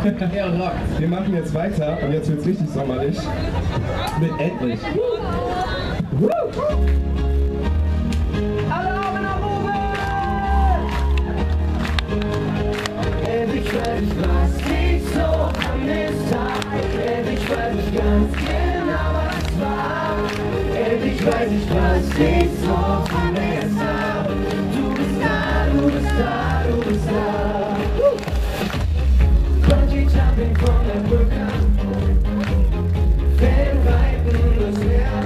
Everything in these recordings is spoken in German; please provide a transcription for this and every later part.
Er rockt. Wir machen jetzt weiter und jetzt wird's richtig sommerlich. Mit Endlich. Alle Arme nach oben! Endlich weiß ich, was ich so vermisst hab. Endlich weiß ich ganz genau, was war. Endlich weiß ich, was ich so vermisst hab. Du bist da, du bist da, du bist da. Bungee jumping von der Brücke, Wellenweiten das Meer.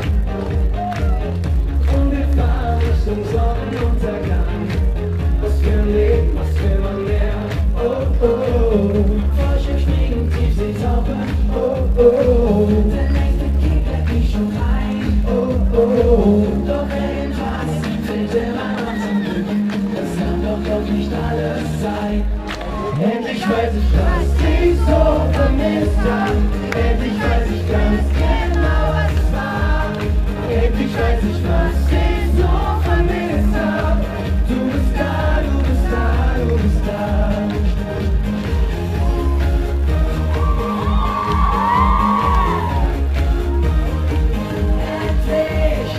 Und wir fahren Richtung Sonnenuntergang. Was für ein Leben, was will man mehr? Oh, oh, oh. Fallschirm springen, Tiefseetauchen. Oh, oh, oh. Der nächste Kick lädt mich schon rein. Oh, oh, oh. Doch irgendwas fehlt immer noch zum Glück. Das kann doch nicht alles sein. Endlich weiß ich, was ich so vermisst hab. Endlich weiß ich ganz genau, was es war. Endlich weiß ich, was ich so vermisst hab. Du bist da, du bist da, du bist da. Endlich.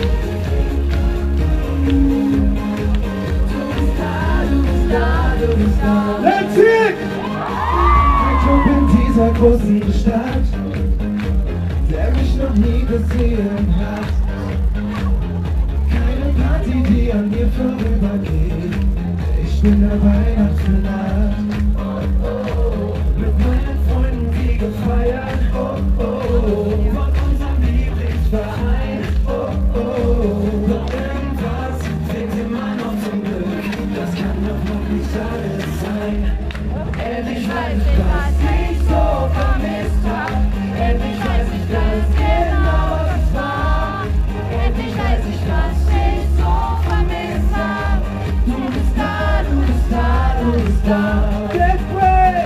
Du bist da, du bist da, du bist da. Let's it! Ein Club in dieser großen Stadt, der mich noch nie gesehen hat. Keine Party, die an mir vorübergeht. Ich bin der Weihnachtsnacht. Mit meinen Freunden wie gefeiert. Oh, oh, oh. Von unserem Lieblingsverein. Oh, oh, oh. Doch irgendwas fehlt immer noch zum Glück. Das kann doch noch nicht alles sein. Endlich weiß ich, was ich so vermisst hab. Endlich weiß ich ganz genau, was es war. Endlich weiß ich, was ich so vermisst hab. Du bist da, du bist da, du bist da. Get ready!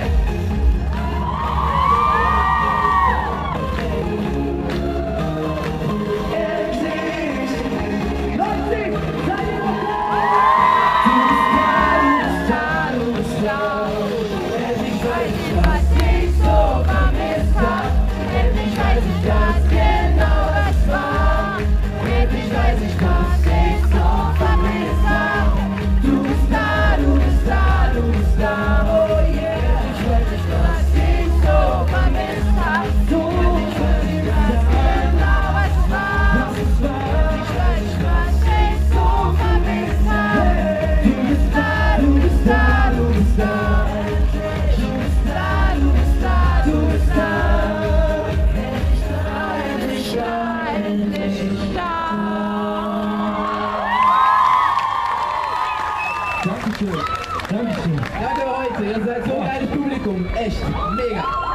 Endlich! Leute, seid ihr noch da? Du bist da, du bist da, du bist da. Endlich weiß ich, was ich so vermisst hab. Endlich weiß ich ganz genau, was war. Endlich weiß ich, was ich so vermisst hab. Du bist da, du bist da, du bist da. Oh yeah. Endlich weiß ich, was ich so vermisst hab. Du endlich weiß ich ganz genau, was war. Endlich weiß ich, was ich so vermisst hab. Du bist da, du bist da, du bist da. Du bist da, du bist da, du bist da. Endlich da, endlich da, endlich da. Dankeschön. Dankeschön. Danke heute, ihr seid so ein geiles Publikum. Echt, mega.